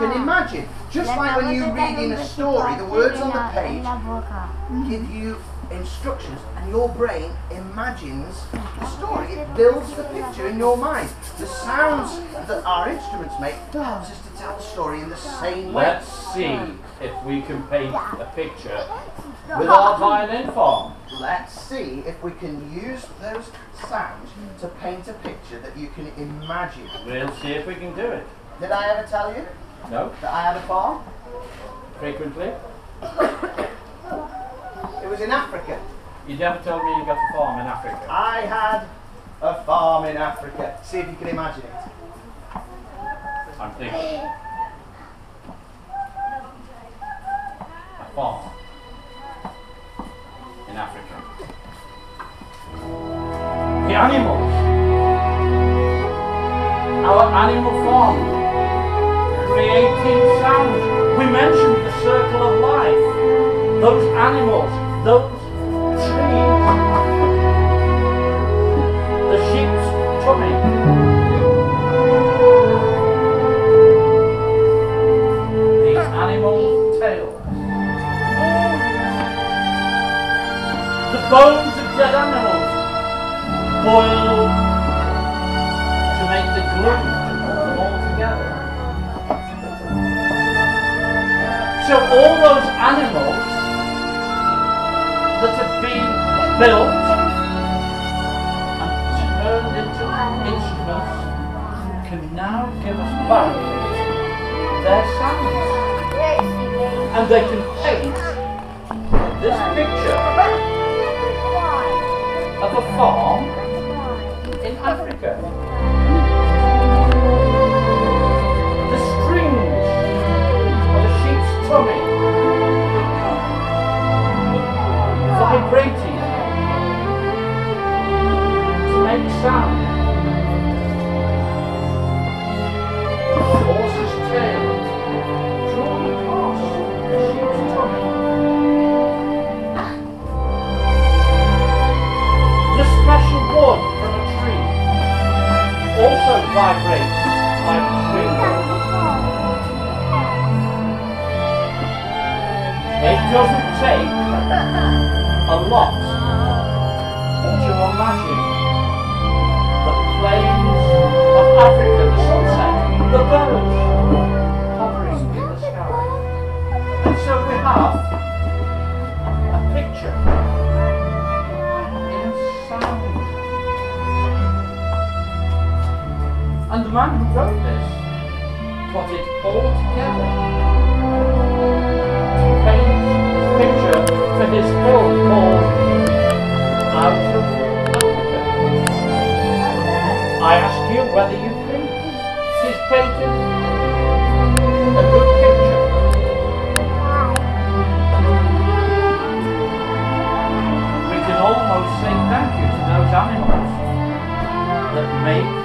can imagine. Just like when you read in a story, the words on the page give you instructions and your brain imagines the story. It builds the picture in your mind. The sounds that our instruments make helps us to tell the story in the same way. Let's see if we can paint a picture with our violin form. Let's see if we can use those sounds to paint a picture that you can imagine. We'll see if we can do it. Did I ever tell you No? that I had a farm? Frequently? It was in Africa. You never told me you got a farm in Africa. I had a farm in Africa. See if you can imagine it. I'm thinking. A farm in Africa. The animals. Our animal farm. Creating sounds. We mentioned the circle of life. Those animals, those trees, the sheep's tummy, the animal's tail, the bones of dead animals boiled to make the glue to put them all together. So all those animals that have been built and turned into instruments can now give us back their sounds. And they can paint this picture of a farm in Africa. The strings of a sheep's tummy vibrating to make sound. The horse's tail drawn across the sheep's tummy. The special wood from a tree also vibrates like a string. It doesn't take a lot to imagine the plains of Africa, the sunset, the birds hovering in the sky. And so we have a picture in sound. And the man who wrote this put it all together to paint this picture for his film called Out of Africa. I ask you whether you think he's painted a good picture. We can almost say thank you to those animals that make